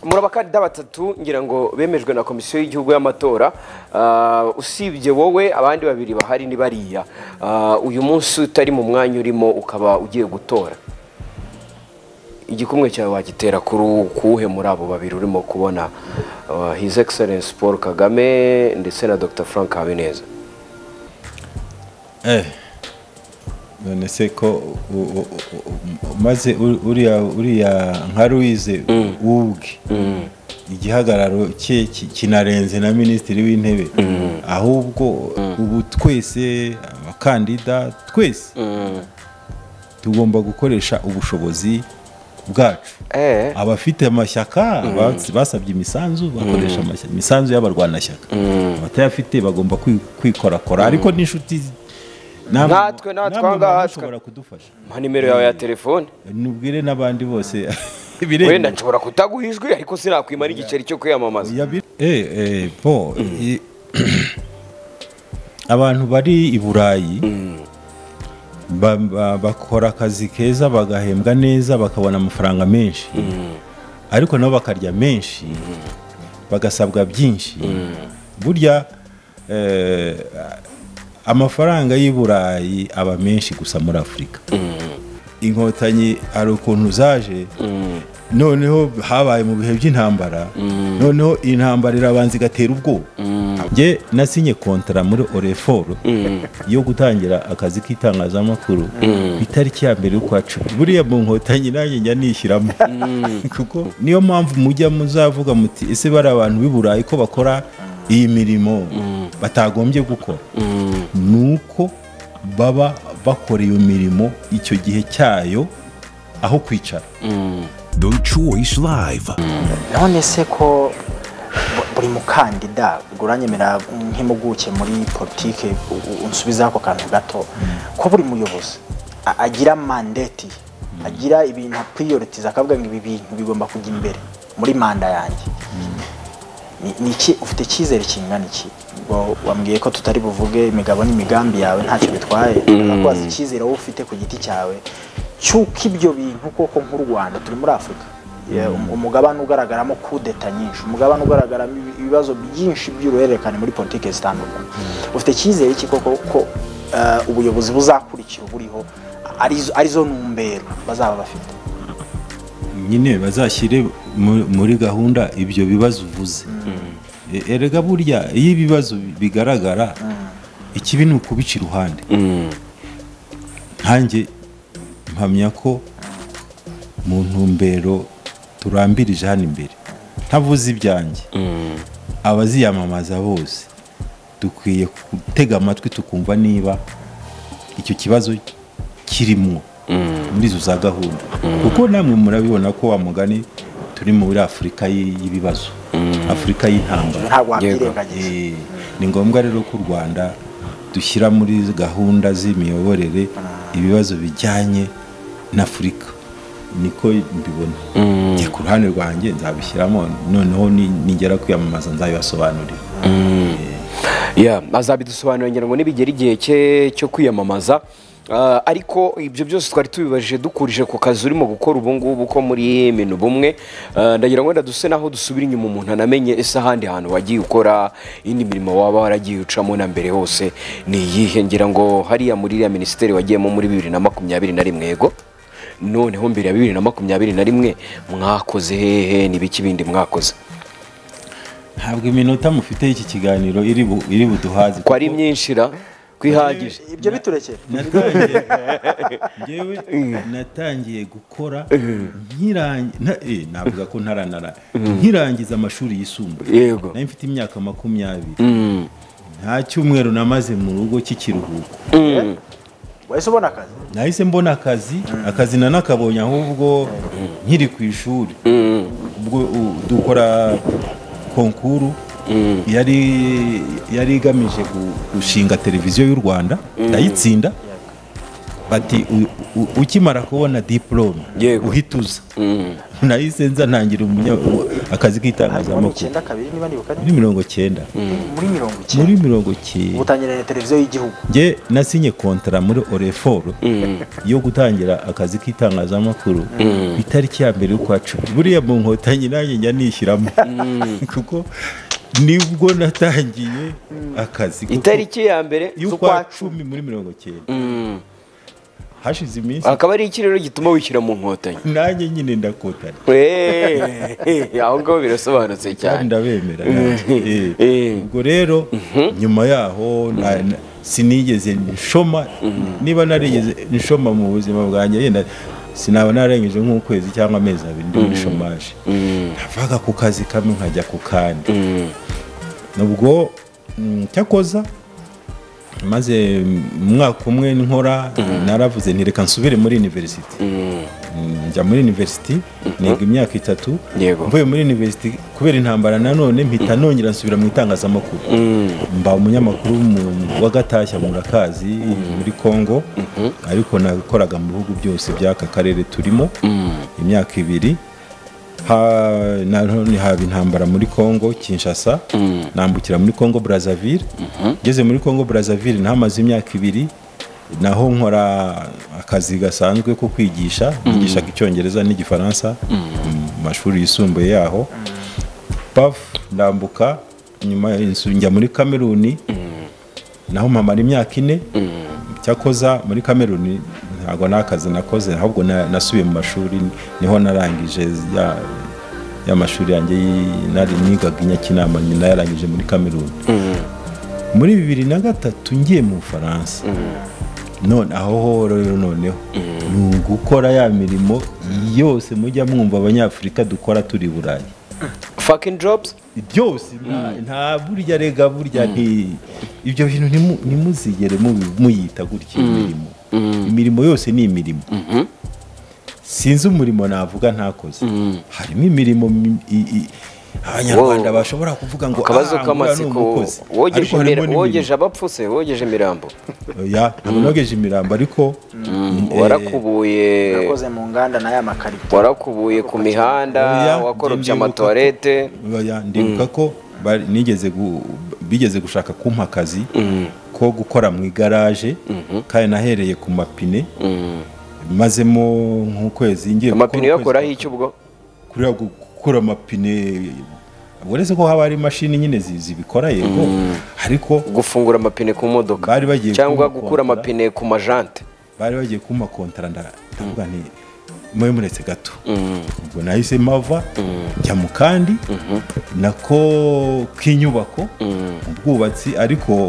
muri abakandida batatu ngira ngo bemejwe na komisiyo y'igihugu y'amatora, usibye wowe abandi babiri bahari ni bariya. Uyu munsi utari mu mwanya urimo ukaba ugiye gutora, igikumwe cyawe wagitera kuwuhe muri abo babiri urimo kubona, His Excellence Paul Kagame ndetse na Dr Frank Habineza? none se ko maze uriya nka Louise ubwe igihagararo cye kinarenze na minisitiri w'intebe, ahubwo ubu twese abakandida twese tugomba gukoresha ubushobozi bwacu. Abafite amashyaka basabye imisanzu bakoresha imisanzu y'abarwanashyaka, abatayafite bagomba kwikorakora, ariko n'inshuti natwe ushobora kudufasha. Mpa nimero yawe ya telefone nubwire n'abandi bose. Wenda nshobora kutaguha ijwi ariko sinakwimara igiceri cyo kwiyamamaza. Abantu bari i Burayi bakora akazi keza bagahembwa neza bakabona amafaranga menshi, ariko nabo bakarya menshi bagasabwa byinshi. Burya amafaranga y'i Burayi aba menshi gusa muri Afurika. Inkotanyi ari ukuntu zaje, noneho habaye mu bihe by'intambara, noneho intambara irabanza igatera ubwoba. Nge nasinye kontara muri Oreforo yo gutangira akazi k'itangazamakuru ku itariki ya 1 y'ukwa 10. Buriya mu nkotanyi nanjye njya nishyiramo, kuko niyo mpamvu mujya muzavuga muti ese bari abantu b'i Burayi ko bakora iyi mirimo batagombye gukora, nuko baba bakora iyo mirimo icyo gihe cyayo aho kwicara. The Choice Live. None se ko buri mukandida uranyemera nk'impuguke muri politike, unsubiza ako kantu gato, ko buri muyobozi agira mandate, agira ibintu priorities, akavuga ngo ibi bintu bigomba kujya imbere muri manda yanjye. Niki ufite icyizere kingana iki? Wambwiye ko tutari buvuge imigabo n'imigambi yawe ntacyo bitwaye, akwaza icyizere wowe ufite ku giti cyawe cyuko ibyo bintu koko nk'u Rwanda turi muri Afurika, umugabane ugaragaramo kudeta nyinshi, umugabane ugaragaramo ibibazo byinshi by'uruhererekane muri politike zitandukanye. Ufite icyizere iki koko ko ubuyobozi buzakurikira buriho arizo numbero bazaba bafite? Nyine bazashyire muri gahunda ibyo bibazo uvuze. Erega burya iyo ibibazo bigaragara, ikibi ni ukubica iruhande. Nkanjye mpamya ko mu ntumbero turambirije hano imbere, ntavuze ibyanjye, abaziyamamaza bose dukwiye gutega amatwi tukumva niba icyo kibazo kirimo muri izo za gahunda, kuko namwe murabibona ko wa mugani turi muri Afurika y'ibibazo, Afurika y'intambara. Ni ngombwa rero ko u Rwanda dushyira muri gahunda z'imiyoborere ibibazo bijyanye na Afurika. Niko mbibona. Ngiye ku ruhande rwanjye nzabishyiramo, noneho ningera kwiyamamaza nzabibasobanurira. Azabidusobanurira ngira ngo nibigera igihe cyo kwiyamamaza. Ariko ibyo byose twari tubibajije dukurije ku kazi urimo gukora ubu ngubu ko muri Minu Bumwe. Ndagira ngo ndaduse naho dusubira inyuma umuntu anamenye ese ahandi hantu wagiye ukora indi mirimo waba waragiye ucamo na mbere hose ni iyihe. Ngira ngo hariya muri ya ministeri wagiyemo muri 2021 yego, noneho mbere ya 2021 mwakoze hehe, nibiki bindi mwakoze? Ntabwo iminota mufite iki kiganiro iri buduhaze ko ari myinshira kwihagije. Ibyo biturekeye. Natangiye gukora navuga ko nkirangiza amashuri yisumbuye. Yego. Nari mfite imyaka 20. Nta cyumweru namaze mu rugo cy'ikiruhuko. Wahise ubona akazi? Nahise mbona akazi nanakabonye ahubwo nkiri ku ishuri. Ubwo dukora konkuru yari igamije gushinga televiziyo y'u Rwanda, ndayitsinda bati ukimara kubona diplome Yego. uhita uza nahise nza ntangira akazi k'itangazamakuru 92 niba nibuka muri 90 muri 90 muri 90 utangira na televiziyo y'igihugu nge nasinye kontra muri Oreforo yo gutangira akazi k'itangazamakuru itariki ya mbere y'ukwa 10 buriya mu nkotanyi nanjye njya nishyiramo kuko nibwo natangiye akazi itariki ya mbere y'ukwa 10 muri 90 hashize iminsi akaba ari iki rero gituma wishyira mu nkotanyi nanjye nyine ndakotana aho ngaho birasobanutse cyane ndabemera ubwo rero nyuma yaho sinigeze nshoma niba narigeze nshoma mu buzima bwanjye yenda sinaba narengeje nk'ukwezi cyangwa amezi abiri ndi muri shomaje navaga ku kazi kamwe nkajya ku kandi nubwo cyakoza maze umwaka umwe nkora naravuze ntireka nsubire muri university njya muri university niga imyaka 3 mvuye muri university kubera intambara nanone mpita nongera nsubira mu itangazamakuru mba umunyamakuru wa Gatashya mu Rakazi muri Congo ariko nakoraga mu bihugu byose by'aka karere turimo imyaka 2 haba intambara muri Congo Kinshasa nambukira muri Congo Brazzaville ngeze muri Congo Brazzaville nahamaze imyaka 2 naho nkora akazi gasanzwe ko kwigisha nigishaga icyongereza n'igifaransa mu mashuri yisumbuye yaho ndambuka nyuma njya muri Cameroon naho mpamara imyaka 4 cyakoza muri Cameroon ntago nakazi nakoze ahubwo nasubiye mu mashuri niho narangije ya mashuri yanjye nari nigaga Nyakinama nyina yarangije muri Cameroon muri 2003 ngiye mu Faransa none aho rero noneho gukora ya mirimo yose mujya mwumva abanyafrika dukora turi Burayi fucking jobs byose nta burya rega burya ibyo bintu nimuzigere muyita gutya imirimo yose ni imirimo sinzi umurimo navuga ntakoze harimo imirimo abanyarwanda bashobora kuvuga ngo akabazo k'amatsiko wogeje abapfuse wogeje imirambo ya nogeje imirambo ariko warakubuye nakoze mu nganda na ya makarito warakubuye ku mihanda wakorobye amatoilette ndibuka ko bigeze gushaka kumpa akazi ko gukora mu igaraje kandi nahereye ku mapine mazemo nk'ukwezi ngiye amapine yakoraho icyo ubwo kuriya gukora amapine uretse ko haba hari imashini nyine zibikora yego ariko gufungura amapine ku modoka cyangwa gukura amapine ku majante bari bagiye kuma kontra ndavuga nti mwe muretse gato ubwo nahise mava njya mu kandi nako k'inyubako ubwubatsi ariko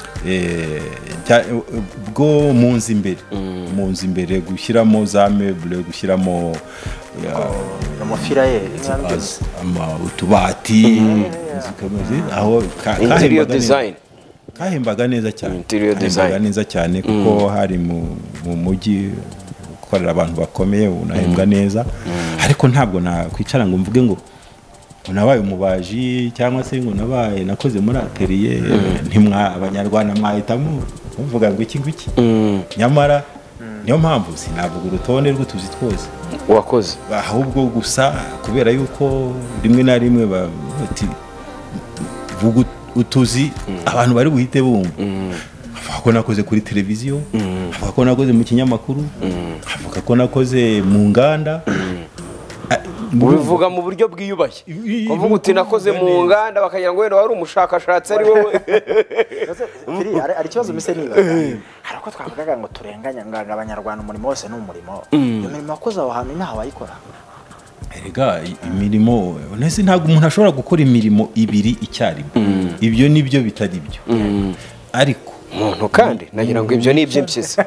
bwo munzi imbere gushyiramo za meuble gushyiramo amafirayeri utubati aho kahembaga neza cyane kuko hari mu mujyi gukorera abantu bakomeye unahembwa neza ariko ntabwo nakwicara ngo mvuge ngo nabaye umubaji cyangwa se ngo nakoze muri atelier abanyarwanda mwahitamo muvuga ngo iki ngiki nyamara niyo mpamvu sinavuga urutonde rw'utuzi twose wakoze ahubwo gusa kubera yuko rimwe na rimwe bati vuga utuzi abantu bari buhite bumva avuga ko nakoze kuri televiziyo avuga ko nakoze mu kinyamakuru avuga ko nakoze mu nganda ubivuga mu buryo bwiyubashye kuvuga uti nakoze mu nganda bakagira ngo wenda wari umushakashatsi ari wowe ari ikibazo mise niba hari uko twavugaga ngo turenganya ngo abanyarwanda umurimo wose ni umurimo iyo mirimo wakoze aho hantu ntaho wayikora erega imirimo nese ntabwo umuntu ashobora gukora imirimo ibiri icyarimwe ibyo nibyo bitari byo ariko umuntu kandi nagira ngo ibyo ni iby'impyisi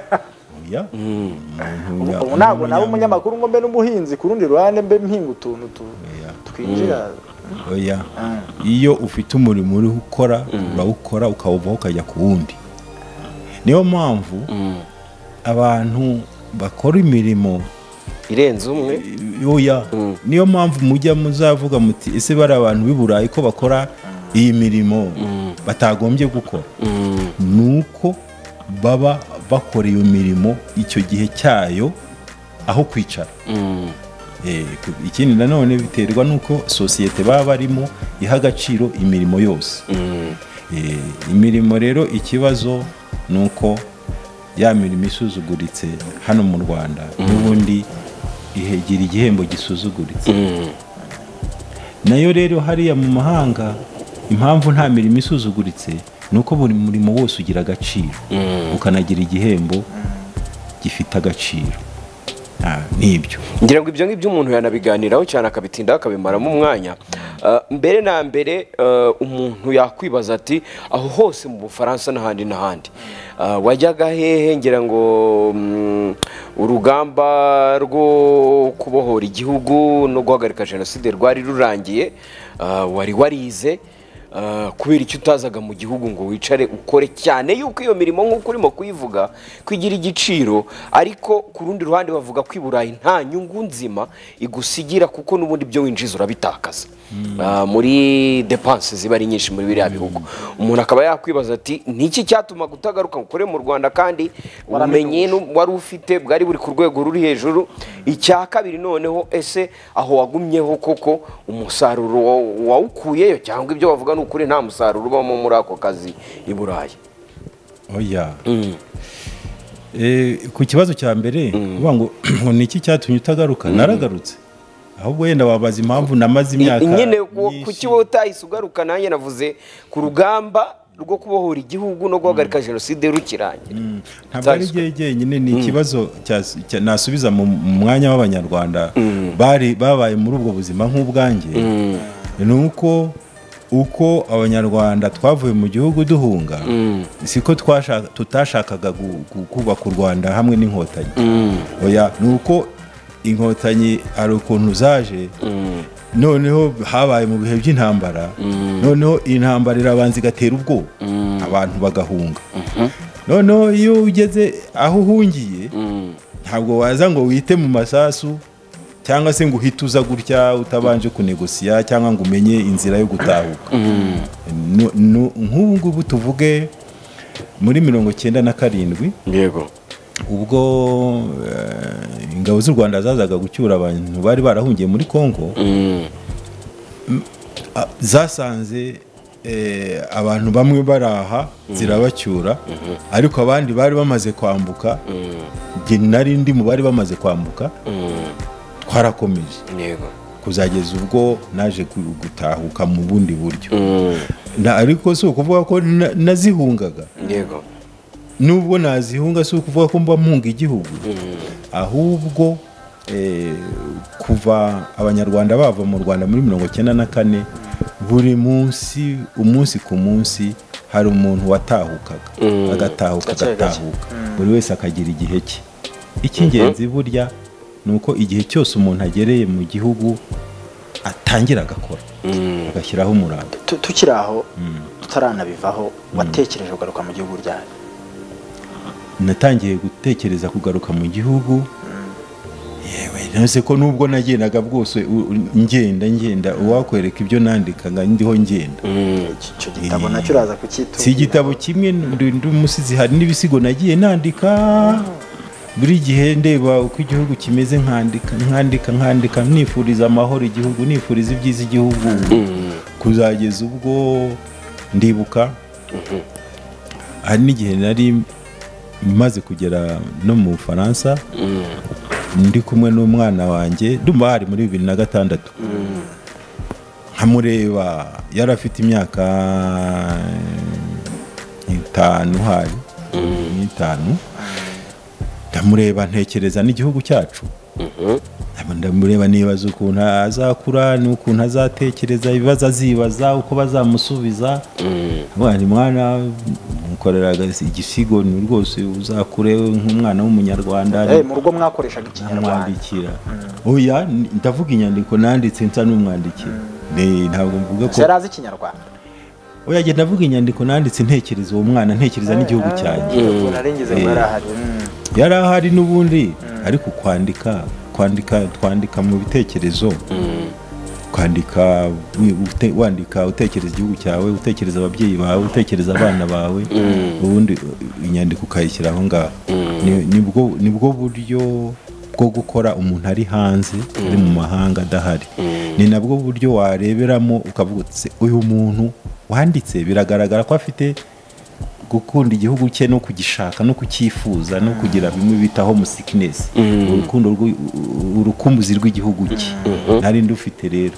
ubu ntabwo nawe umunyamakuru ngo mbe n'umuhinzi ku rundi ruhande mbe mpinga utuntu twinjira iyo ufite umurimo uri gukora urawukora ukawuvaho ukajya ku wundi niyo mpamvu abantu bakora imirimo irenze umwe niyo mpamvu mujya muzavuga muti ese bari abantu b'i Burayi ko bakora iyi mirimo batagombye gukora nuko baba bakora iyo mirimo icyo gihe cyayo aho kwicara. Ikindi nanone biterwa n'uko sosiyete baba barimo iha agaciro imirimo yose. Imirimo rero ikibazo ni uko ya mirimo isuzuguritse hano mu Rwanda n'ubundi ihegira igihembo gisuzuguritse. Nayo rero hariya mu mahanga impamvu nta mirimo isuzuguritse ni uko buri murimo wose ugira agaciro ukanagira igihembo gifite agaciro. Nibyo ngira ngo ibyo ngibyo umuntu yanabiganiraho cyane akabitindaho akabimaramo umwanya. Mbere na mbere umuntu yakwibaza ati aho hose mu Bufaransa n'ahandi wajyaga hehe? Ngira ngo urugamba rwo kubohora igihugu no guhagarika jenoside rwari rurangiye, wari warize kubera icyo utazaga mu gihugu ngo wicare ukore, cyane yuko iyo mirimo nk'uko urimo kuyivuga kwigira igiciro, ariko ku rundi ruhande bavuga ko i Burayi nta nyungu nzima igusigira kuko n'ubundi byo winjiza urabitakaza muri depense ziba ari nyinshi muri biriya bihugu. Umuntu akaba yakwibaza ati niki cyatuma gutagaruka ukore mu Rwanda kandi ubumenyi wari ufite bwari buri ku rwego ruri hejuru? Icya kabiri noneho, ese aho wagumyeho koko umusaruro wawukuyeyo cyangwa ibyo bavuga n'ukuri nta musaruro ubamo muri ako kazi i Burayi? Oya. Ku kibazo cya mbere uvuga ngo niki cyatumye utagaruka? Naragarutse, ahubwo yenda wabaza impamvu namaze imyaka nyine kuki wowe utahise ugaruka. Nanjye navuze ku rugamba rwo kubohora igihugu no guhagarika jenoside rukirangira. Ntabwo ari jyenyine, ni ikibazo nasubiza mu mwanya w'Abanyarwanda babaye muri ubwo buzima nk'ubwanjye. Ni uko Abanyarwanda twavuye mu gihugu duhunga, siko tutashakaga kubaka u Rwanda hamwe n'inkotanyi. Oya, ni uko inkotanyi ari ukuntu zaje, noneho habaye mu bihe by'intambara, noneho intambara irabanza igatera ubwoba abantu bagahunga. Noneho iyo ugeze aho uhungiye ntabwo waza ngo wite mu masasu cyangwa se ngo uhite uza gutya utabanje kunegosiya cyangwa ngo umenye inzira yo gutahuka. Nk'ubu ngubu tuvuge muri 1997, yego, ubwo ingabo z'u Rwanda zazaga gucyura abantu bari barahungiye muri Kongo, zasanze abantu bamwe baraha zirabacyura, ariko abandi bari bamaze kwambuka. Nari ndi mu bari bamaze kwambuka. Twarakomeje kuzageza ubwo naje gutahuka mu bundi buryo. Ariko si ukuvuga ko nazihungaga. Yego, nubwo nazihunga si ukuvuga ko mba mpunga igihugu, ahubwo kuva Abanyarwanda bava mu Rwanda muri 1994, buri munsi umunsi ku munsi hari umuntu watahukaga, agatahuka. Buri wese akagira igihe cye. Icy'ingenzi burya ni uko igihe cyose umuntu agereye mu gihugu atangira agakora, agashyiraho umurava. Tukiri aho tutaranabivaho, watekereje kugaruka mu gihugu ryari? Natangiye gutekereza kugaruka mu gihugu yewe nose ko nubwo nagendaga bwose ngenda uwakwereka ibyo nandikaga ndiho ngenda. Icyo gitabo nacyo uraza kukitunga? Si igitabo kimwe, ndi umusizi, hari n'ibisigo nagiye nandika. Buri gihe ndeba uko igihugu kimeze, nkandika nifuriza amahoro igihugu, nifuriza ibyiza igihugu, kuzageza ubwo ndibuka hari n'igihe nari maze kugera no mu Bufaransa, ndi kumwe n'umwana wanjye, ndumva hari muri 2006, nkamureba yari afite imyaka 5 ndamureba ntekereza n'igihugu cyacu. Ndamureba nibaza ukuntu azakura n'ukuntu azatekereza, ibibazo azibaza, uko bazamusubiza. Mwana mukoreraga igisigo, ni rwose uzakure nk'umwana w'umunyarwanda. Mu rugo mwakoreshaga ikinyarwanda? Oya, ndavuga inyandiko nanditse nsa n'umwandikira. Ntabwo mvuga ko yari azi ikinyarwanda. Oya, ndavuga inyandiko nanditse ntekereza uwo mwana, ntekereza n'igihugu cyanjye. Yari ahari n'ubundi, ariko twandika mu bitekerezo, ukandika wandika utekereza igihugu cyawe, utekereza ababyeyi bawe, utekereza abana bawe, ubundi inyandiko ukayishyira aho ngaho. Nibwo buryo bwo gukora umuntu ari hanze, ari mu mahanga adahari. Ni nabwo buryo wareberamo ukavuga uyu muntu wanditse biragaragara ko afite gukunda igihugu cye no kugishaka no kucyifuza no kugira bimwe bitaho musikinesi, urukumbuzi rw'igihugu cye ntarindi ufite rero.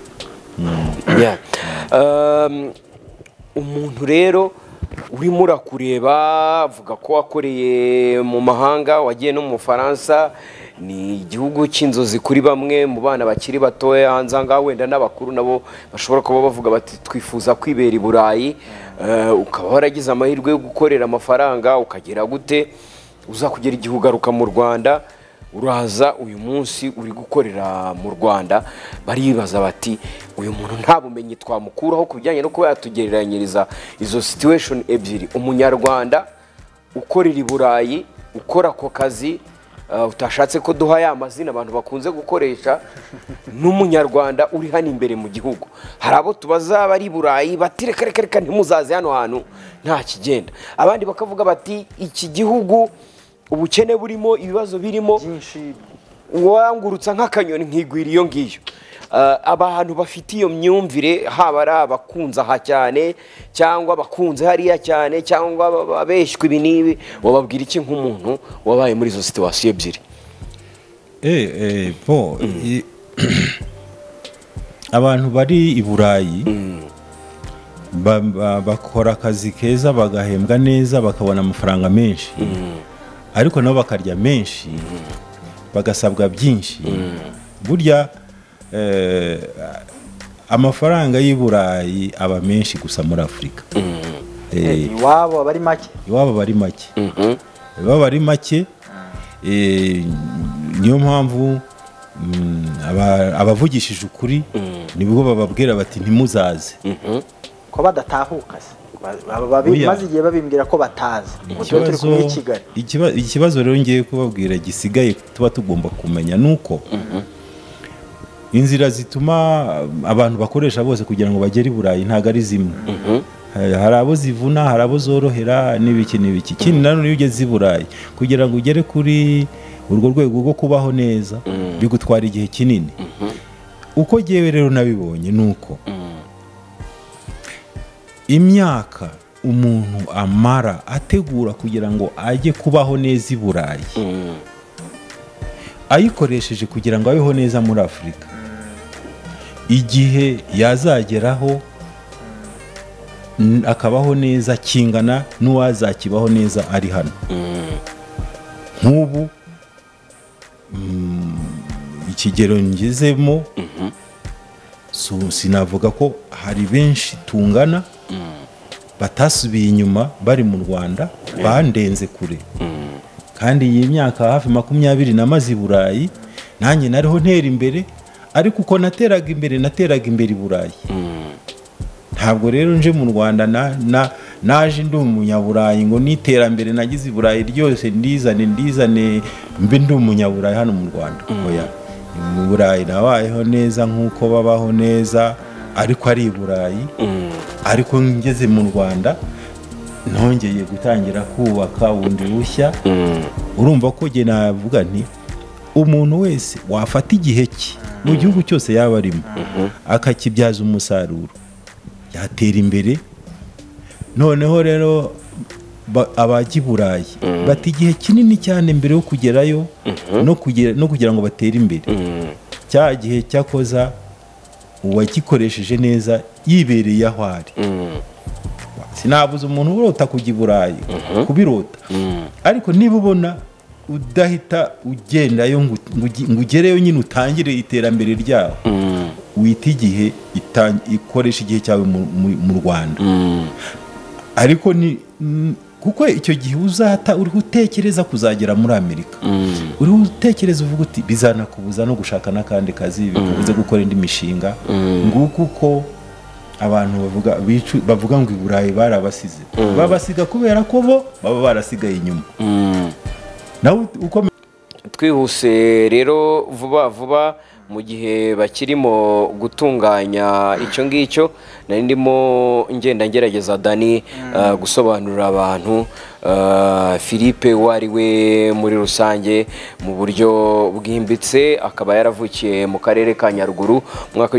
Umuntu rero urimo urakureba avuga ko wakoreye mu mahanga, wagiye no mu Faransa, ni igihugu cy'inzozi kuri bamwe mu bana bakiri batoya hanze aha ngaha, wenda n'abakuru nabo bashobora kuba bavuga bati twifuza kwibera i Burayi. Ukaba waragize amahirwe yo gukorera amafaranga, ukagera gute uza kugera igihe ugaruka mu Rwanda, uraza uyu munsi uri gukorera mu Rwanda. Baribaza bati uyu muntu nta bumenyi twamukuraho ku bijyanye no kuba yatugereranyiriza izo situation ebyiri, umunyarwanda ukorera i Burayi ukora ako kazi utashatse ko duha ya mazina abantu bakunze gukoresha, n'umunyarwanda uri hano imbere mu gihugu. Hari abo tubaza bari i Burayi bati reka ntimuzaze hano hantu nta kigenda, abandi bakavuga bati iki gihugu ubukene burimo, ibibazo birimo byinshi, wangurutsa nk'akanyoni nkigwira iyo ngiyo. Abantu bafite iyo myumvire, haba ari abakunze aha cyane cyangwa bakunze hariya cyane cyangwa abeshywa ibi n'ibi, wababwira iki nk'umuntu wabaye muri izo situwasiyo ebyiri? Abantu bari i Burayi bakora akazi keza, bagahembwa neza, bakabona amafaranga menshi, ariko nabo bakarya menshi, bagasabwa byinshi. Burya amafaranga y'i Burayi aba menshi gusa muri Afurika. Iwabo aba ari make. Iwabo ari make. Niyo mpamvu abavugishije ukuri nibwo bababwira bati ntimuzaze, ko badatahuka se. Maze igihe babimbwira ko batazi. Ikibazo rero ngiye kubabwira gisigaye tuba tugomba kumenya nuko inzira zituma abantu bakoresha bose kugira ngo bagere i Burayi ntago ari zimwe. Hari abo zivuna, hari abo zorohera n'ibiki. Ikindi nanone iyo ugeze i Burayi kugira ngo ugere kuri urwo rwego rwo kubaho neza bigutwara igihe kinini. Uko jyewe rero nabibonye nuko imyaka umuntu amara ategura kugira ngo ajye kubaho neza i Burayi ayikoresheje kugira ngo abeho neza muri Afurika, igihe yazageraho akabaho neza kingana n'uwazakibaho neza ari hano. Nk'ubu ikigero ngezemo, sinavuga ko hari benshi tungana batasubiye inyuma bari mu Rwanda, bandenze kure. Kandi iyi myaka hafi 20 namaze i Burayi, nanjye nariho ntera imbere, ariko uko nateraga imbere i Burayi. Ntabwo rero nje mu Rwanda naje ndi umunyaburayi ngo niterambere nagize i Burayi ryose ndizane mbe ndi umunyaburayi hano mu Rwanda. Oya, mu Burayi nabayeho neza nk'uko babaho neza, ariko ari i Burayi. Ariko ngeze mu Rwanda ntongeye gutangira kubaka bundi bushya. Urumva ko jye navuga nti umuntu wese wafata igihe cye mu gihugu cyose yaba arimo akakibyaza umusaruro yatera imbere. Noneho rero abajya i Burayi bata igihe kinini cyane mbere yo kugerayo no kugira ngo batere imbere. Cya gihe cyakoza uwagikoresheje neza yibereye aho ari. Sinabuze umuntu urota kujya i Burayi kubirota, ariko niba ubona udahita ugendayo ngo ugereyo nyine utangire iterambere ryawe, wita igihe ikoresha igihe cyawe mu Rwanda. Ariko kuko icyo gihe uzata uriho utekereza kuzagera muri Amerika, uriho utekereza uvuga uti bizanakubuza no gushaka n'akandi kazi, bikubuze gukora indi mishinga. Nguko uko abantu bavuga ngo i Burayi barabasize, babasiga kubera ko bo baba barasigaye inyuma. Nawe uko twihuse rero vuba mu gihe bakirimo gutunganya icyo ngicyo nari ndimo ngenda ngerageza Dani gusobanurira abantu Philippe wari we muri rusange mu buryo bwimbitse, akaba yaravukiye mu karere ka Nyaruguru mu mwaka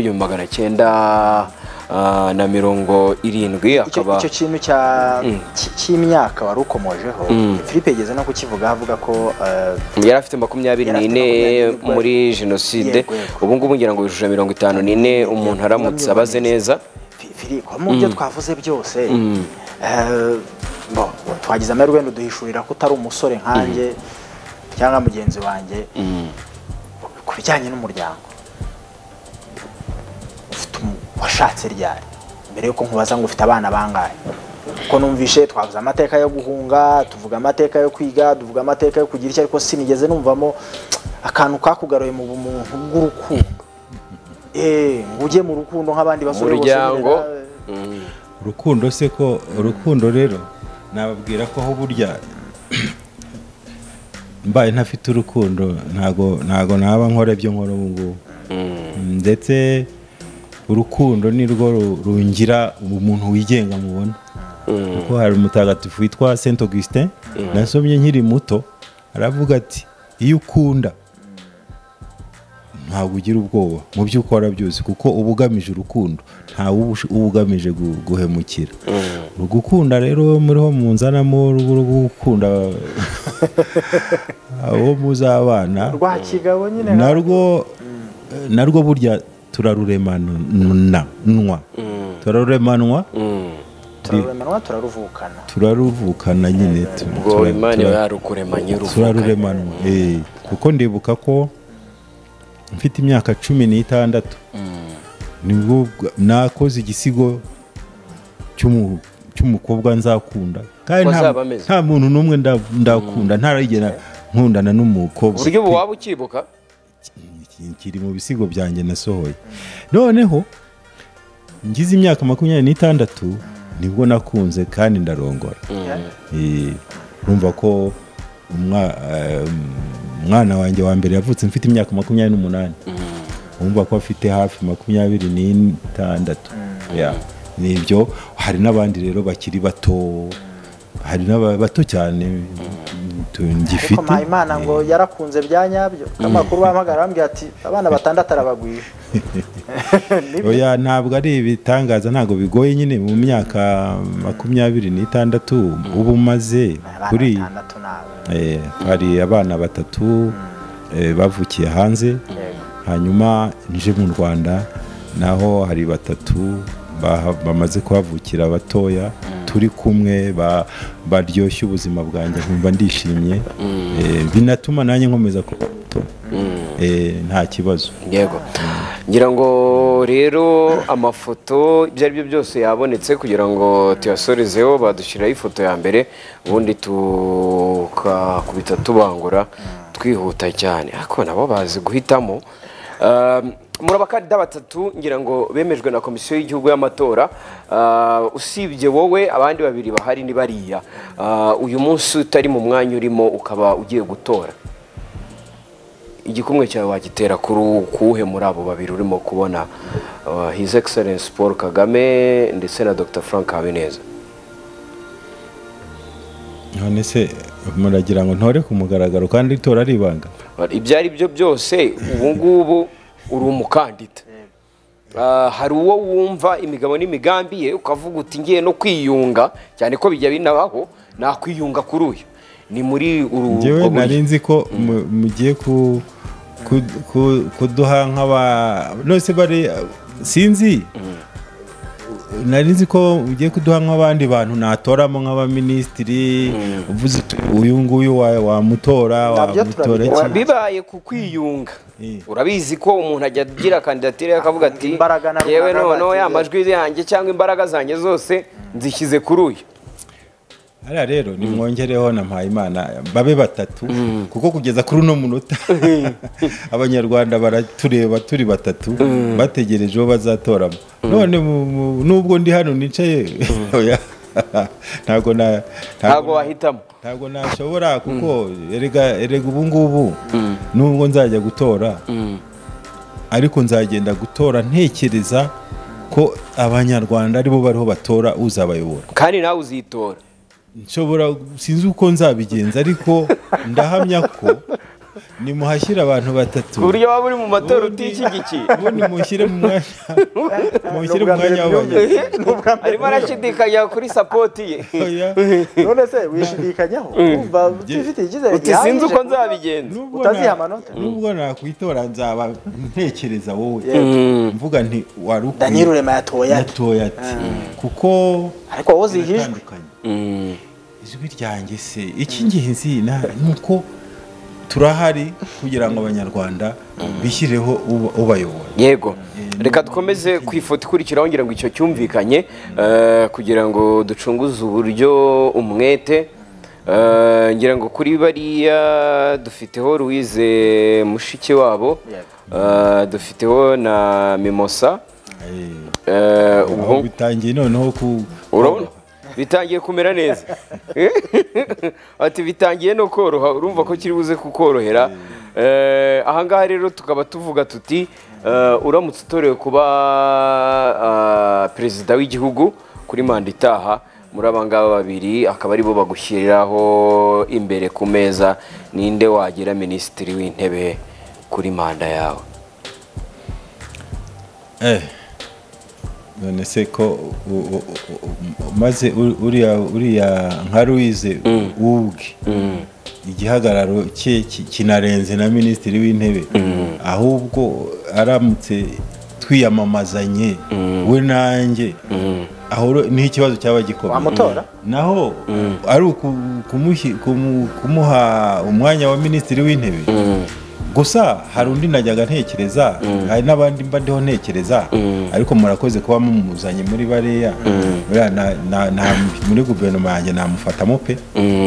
w'1970, akaba icyo kintu cy'imyaka wari ukomojeho Philippe yageze no kukivuga avuga ko yari afite 24 muri jenoside. Ubu ngubu ngira ngo yujuje 54 umuntu aramutse abaze neza. Philippe mu byo twavuze byose twagize amahirwe no duhishurira ko utari umusore nkanjye cyangwa mugenzi wanjye ku bijyanye n'umuryango washatse ryari, mbere yuko nkubaza ngo ufite abana bangahe, kuko numvishe twavuze amateka yo guhunga, tuvuga amateka yo kwiga, tuvuga amateka yo kugira icyo, ariko sinigeze numvamo akantu kakugaruye mu bumuntu bw'urukundo. Ngujye mu rukundo nk'abandi basore bose urukundo se ko urukundo rero nababwira ko aho burya mbaye ntafite urukundo ntago naba nkora ibyo nkora ubu ngubu. Ndetse urukundo ni rwo rungira umuntu wigenga mubona, kuko hari umutagatifu witwa Saint Augustin nasomye nkiri muto, aravuga ati iyo ukunda ntabwo ugira ubwoba mu byo ukora byose, kuko uba ugamije urukundo, ntawe uba ugamije guhemukira. Gukunda rero muriho munzanamo rwo gukunda abo muzabana rwa kigabo nyine, narwo burya turaruremanwa turaruvukana nyine, ubwo Imana yarukuremanye turaruremanwa. Kuko ndibuka ko mfite imyaka 16 nibwo nakoze igisigo cy'umukobwa nzakunda, kandi nta muntu n'umwe ndakunda, ntarigena nkundana n'umukobwa. Uburyo waba ukibuka kiri mu bisigo byanjye nasohoye. Noneho ngize imyaka 26 nibwo nakunze kandi ndarongora. Urumva ko umwana wanjye wa mbere yavutse mfite imyaka 28, urumva ko afite hafi 26. Nibyo. Hari n'abandi rero bakiri bato, hari n'abato cyane ngifite. Ariko Imana ngo yarakunze bya nyabyo, amakuru bahamagara bambwira ati abana 6 arabagwije. Oya, ntabwo ari ibitangaza, ntabwo bigoye nyine mu myaka 26 ubu maze kuri hari abana 3 bavukiye hanze, hanyuma nje mu Rwanda naho hari 3 bamaze kuhavukira batoya, turi kumwe baryoshye ubuzima bwanjye, nkumva ndishimye, binatuma nanjye nkomeza kuba nta kibazo. Yego, ngira ngo rero amafoto ibyo ari byo byose yabonetse kugira ngo tuyasorezeho, badushyiraho ifoto ya mbere, ubundi tukakubita tubangura twihuta cyane, ariko nabo bazi guhitamo. Muri abakandida 3 ngira ngo bemejwe na komisiyo y'igihugu y'amatora, usibye wowe abandi 2 bahari ni bariya. Uyu munsi utari mu mwanya urimo ukaba ugiye gutora, igikumwe cyawe wagitera kuwuhe muri abo 2 urimo kubona, His Excellence Paul Kagame ndetse na Dr. Frank Habineza? None se muragira ngo ntore ku mugaragaro kandi itora ari ibanga? Ibyo ari byo byose ubu ngubu uri umukandida, hari uwo wumva imigabo n'imigambi ye ukavuga uti ngiye no kwiyunga, cyane ko bijya binabaho nakwiyunga kuri uyu, ni muri uru njyewe nari nzi ko mugiye kuduha nk'aba nose bari sinzi, nari nzi ko ugiye kuduha nk'abandi bantu natoramo nk'abaminisitiri, uvuze uyu nguyu wamutora bibaye ku kwiyunga. Urabizi ko umuntu ajya agira kandidatire akavuga ati yewe noneho ya majwi yanjye cyangwa imbaraga zanjye zose nzishyize kuri uyu. Hariya rero nimwongereho na Mpayimana babe 3, kuko kugeza kuri uno munota abanyarwanda baratureba turi 3 bategereje uwo bazatoramo. None nubwo ndi hano nicaye ntago wahitamo, ntago nashobora, kuko erega ubu ngubu nubwo nzajya gutora ariko nzagenda gutora ntekereza ko abanyarwanda aribo bariho batora uzabayobora kandi nawe uzitora. nshobora sinzi uko nzabigenza ariko ndahamya ko nimuhashyira abantu batatu ku buryo waba uri mu matora utishyigikiye. ubundi mushyire mu mwanya w'abanyarwanda. arimo arashidikanya kuri sapoti ye. none se wishidikanyaho umva utifitiye icyizere uti sinzi uko nzabigenza. utaziha amanota. nubwo nakwitora nzaba ntekereza wowe mvuga nti wari ukwiye Daniel Rurema yatoye ati kuko ariko wowe uzihijwe. biratandukanye. ijwi ryanjye se icy'ingenzi nuko turahari kugira ngo abanyarwanda bishyireho ubayobora. Yego, reka dukomeze ku ifoto ikurikiraho ngira ngo icyo cyumvikanye kugira ngo ducunguze uburyo umwete. Ngira ngo kuri bariya dufiteho Louise mushiki wabo, dufiteho na Mimosa. Ubu bitangiye noneho urabona bitangiye kumera neza. Ati bitangiye no koroha, urumva ko kiri buze kukorohera. Ahangaha rero tukaba tuvuga tuti uramutse utorewe kuba perezida w'igihugu kuri manda itaha, muri abangaba babiri akaba aribo bagushyiriraho imbere ku meza, ninde wagira minisitiri w'intebe kuri manda yawe? none se ko maze uriya nka Louise ubwe igihagararo cye kinarenze na minisitiri w'intebe, ahubwo aramutse twiyamamazanye we nanjye aho niho ikibazo cyaba gikomeye. wamutora naho ari kumuha umwanya wa minisitiri w'intebe gusa. hari undi najyaga ntekereza, hari n'abandi mba ndiho ntekereza, ariko murakoze kuba mumuzanye muri bariya muri guverinoma yanjye namufatamo pe.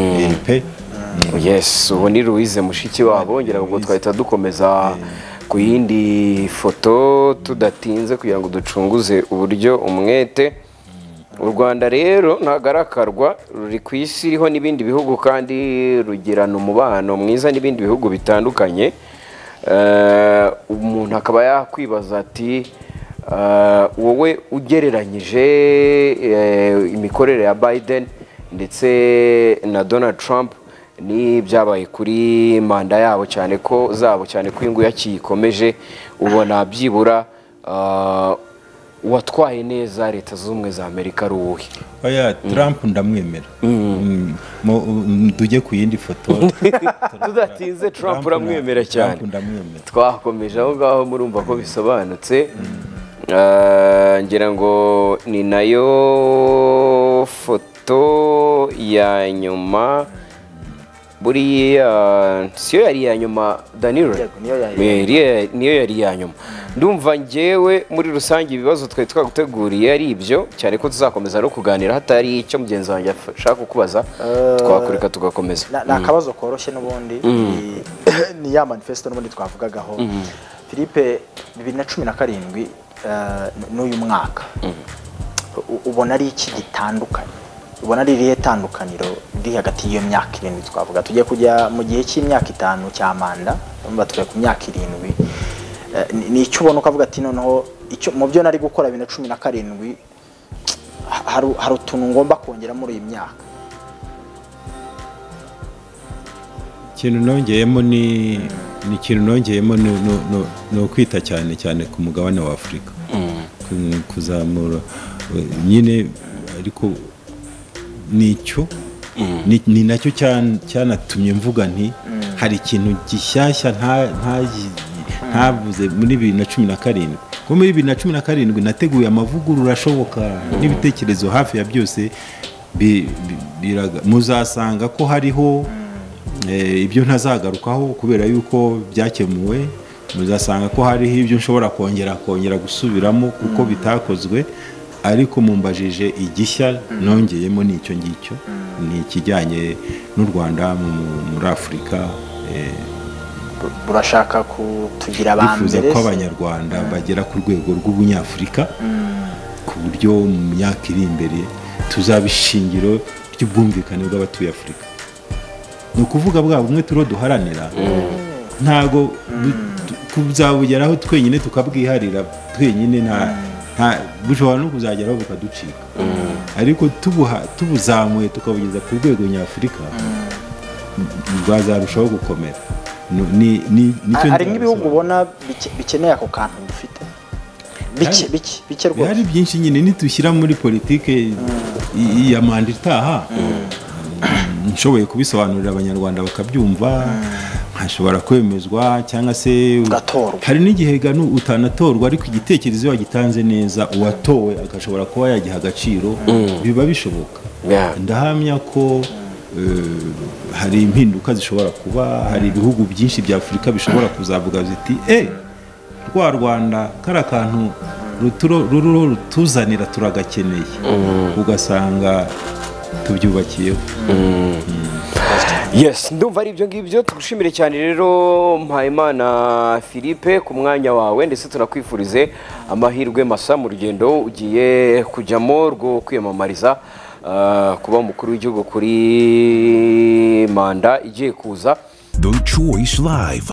Yes, ubu ni Louise mushiki wabo. ngira ngo twahita dukomeza ku yindi foto tudatinze kugira ngo ducunguze uburyo umwete. U Rwanda rero ntagarakarwa, ruri ku isi iriho n'ibindi bihugu kandi rugirana umubano mwiza n'ibindi bihugu bitandukanye. Umuntu akaba yakwibaza ati wowe ugereranyije imikorere ya Biden ndetse na Donald Trump ni byabaye kuri manda yabo cyane ko ingu yakikomeje, ubona byibura watwaye neza leta z'ubumwe za Amerika ari uwuhe? Oya, Trump ndamwemera. Tujye ku yindi foto tudatinze. Trump uramwemera cyane. Twakomeje aho ngaho murumva ko bisobanutse. Ngira ngo ni nayo foto ya nyuma. Buriya siyo yari ya nyuma Daniel, niyo yari ya nyuma. Ndumva ngewe muri rusange ibibazo twari twaguteguriye ari ibyo, cyane ko tuzakomeza no kuganira hatari icyo mugenzi wanjye ashaka kukubaza, twakureka tugakomeza. Ni akabazo koroshye n'ubundi ni ya manifesto n'ubundi twavugagaho. Philippe 2017 n'uyu mwaka ubona ari iki gitandukanye? Ubona ari irihe tandukaniro riri hagati y'iyo myaka 7 twavuga? Tugiye kujya mu gihe cy'imyaka 5 cya manda, urumva turi ku myaka 7. Ni icyo ubona ukavuga ati noneho icyo mu byo nari gukora 2017 hari utuntu ngomba kongera muri iyi myaka? ikintu nongeyemo ni ikintu nongeyemo no kwita cyane ku mugabane wa Afurika, kuzamura nyine, ariko nicyo ni nacyo cyanatumye mvuga nti hari ikintu gishyashya ntavuze muri 2017. Ko muri 2017 nateguye amavugurura ashoboka n'ibitekerezo hafi ya byose muzasanga ko hariho ibyo ntazagarukaho kubera yuko byakemuwe. Muzasanga ko hariho ibyo nshobora kongera gusubiramo kuko bitakozwe, ariko mumbajije igishya nongeyemo n'icyo ngicyo, ni ikijyanye n'u Rwanda muri Afurika. Burashaka kutugira abambere, bifuza ko abanyarwanda bagera ku rwego rw'ubunyafurika, ku buryo mu myaka iri imbere tuzaba ishingiro ry'ubwumvikane bw'abatuye Afurika. Ni ukuvuga bwa bumwe turo duharanira, ntago kuzabugeraho twenyine tukabwiharira twenyine nta bushobora no kuzageraho bukaducika ariko tubuzamuye tukabugeza ku rwego nyafurika rwazarushaho gukomera. Hari n'ibihugu ubona bikeneye ako kantu dufite bike rwose. Hari byinshi nyine nitushyira muri politike ya manda itaha nshoboye kubisobanurira abanyarwanda bakabyumva nkashobora kwemezwa cyangwa se hari n'igihe utanatorwa ariko igitekerezo wagitanze neza uwatowe agashobora kuba yagiha agaciro biba bishoboka. Ndahamya ko hari impinduka zishobora kuba, hari ibihugu byinshi bya Afurika bishobora kuzavuga ziti rwa Rwanda kara kantu rutuzanira turagakeneye ugasanga tubyubakiyeho. Yes, ndumva ari ibyo ngibyo. Tugushimire cyane rero Mpayimana Philippe ku mwanya wawe, ndetse tunakwifurize amahirwe masa mu rugendo ugiye kujyamo rwo kwiyamamariza kuba umukuru w'igihugu kuri manda igiye kuza. The Choice Live.